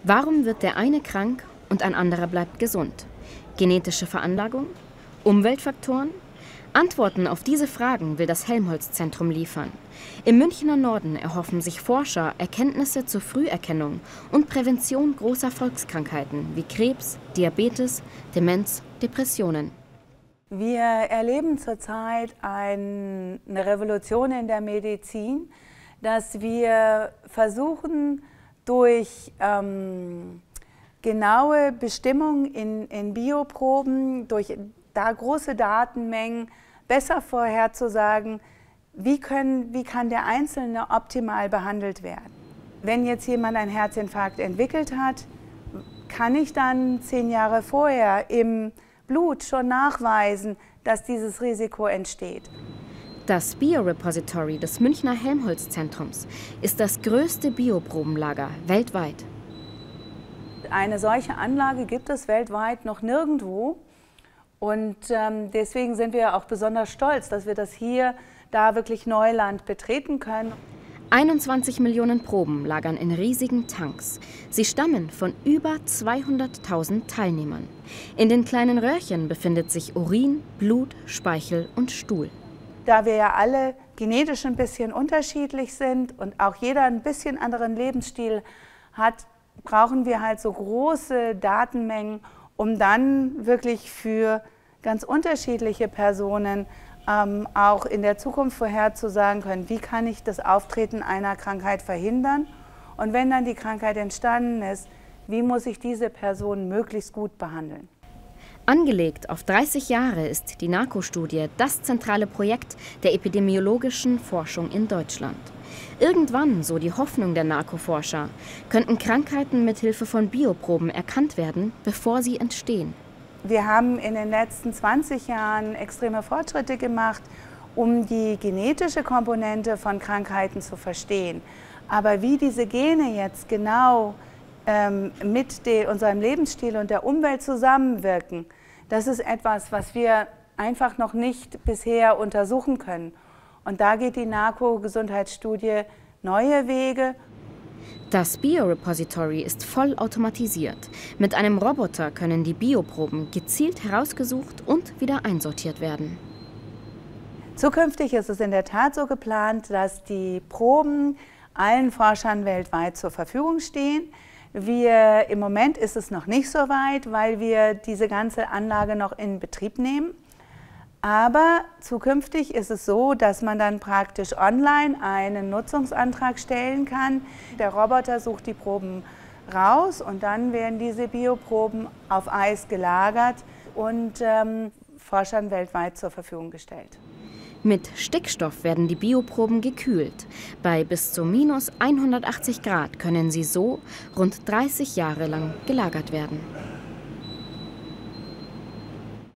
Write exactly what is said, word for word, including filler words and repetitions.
Warum wird der eine krank und ein anderer bleibt gesund? Genetische Veranlagung? Umweltfaktoren? Antworten auf diese Fragen will das Helmholtz-Zentrum liefern. Im Münchner Norden erhoffen sich Forscher Erkenntnisse zur Früherkennung und Prävention großer Volkskrankheiten wie Krebs, Diabetes, Demenz, Depressionen. Wir erleben zurzeit eine Revolution in der Medizin, dass wir versuchen, durch ähm, genaue Bestimmung in, in Bioproben, durch da große Datenmengen besser vorherzusagen, wie, können, wie kann der Einzelne optimal behandelt werden. Wenn jetzt jemand einen Herzinfarkt entwickelt hat, kann ich dann zehn Jahre vorher im Blut schon nachweisen, dass dieses Risiko entsteht. Das Biorepository des Münchner Helmholtz-Zentrums ist das größte Bioprobenlager weltweit. Eine solche Anlage gibt es weltweit noch nirgendwo. Und ähm, deswegen sind wir auch besonders stolz, dass wir das hier, da wirklich Neuland betreten können. einundzwanzig Millionen Proben lagern in riesigen Tanks. Sie stammen von über zweihunderttausend Teilnehmern. In den kleinen Röhrchen befindet sich Urin, Blut, Speichel und Stuhl. Da wir ja alle genetisch ein bisschen unterschiedlich sind und auch jeder ein bisschen anderen Lebensstil hat, brauchen wir halt so große Datenmengen, um dann wirklich für ganz unterschiedliche Personen ähm, auch in der Zukunft vorherzusagen können, wie kann ich das Auftreten einer Krankheit verhindern und wenn dann die Krankheit entstanden ist, wie muss ich diese Person möglichst gut behandeln. Angelegt auf dreißig Jahre ist die NARCO-Studie das zentrale Projekt der epidemiologischen Forschung in Deutschland. Irgendwann, so die Hoffnung der NARCO-Forscher, könnten Krankheiten mit Hilfe von Bioproben erkannt werden, bevor sie entstehen. Wir haben in den letzten zwanzig Jahren extreme Fortschritte gemacht, um die genetische Komponente von Krankheiten zu verstehen. Aber wie diese Gene jetzt genau ähm, mit de, unserem Lebensstil und der Umwelt zusammenwirken, das ist etwas, was wir einfach noch nicht bisher untersuchen können. Und da geht die NARCO-Gesundheitsstudie neue Wege. Das Biorepository ist vollautomatisiert. Mit einem Roboter können die Bioproben gezielt herausgesucht und wieder einsortiert werden. Zukünftig ist es in der Tat so geplant, dass die Proben allen Forschern weltweit zur Verfügung stehen. Wir, im Moment ist es noch nicht so weit, weil wir diese ganze Anlage noch in Betrieb nehmen. Aber zukünftig ist es so, dass man dann praktisch online einen Nutzungsantrag stellen kann. Der Roboter sucht die Proben raus und dann werden diese Bioproben auf Eis gelagert und ähm, Forschern weltweit zur Verfügung gestellt. Mit Stickstoff werden die Bioproben gekühlt. Bei bis zu minus hundertachtzig Grad können sie so rund dreißig Jahre lang gelagert werden.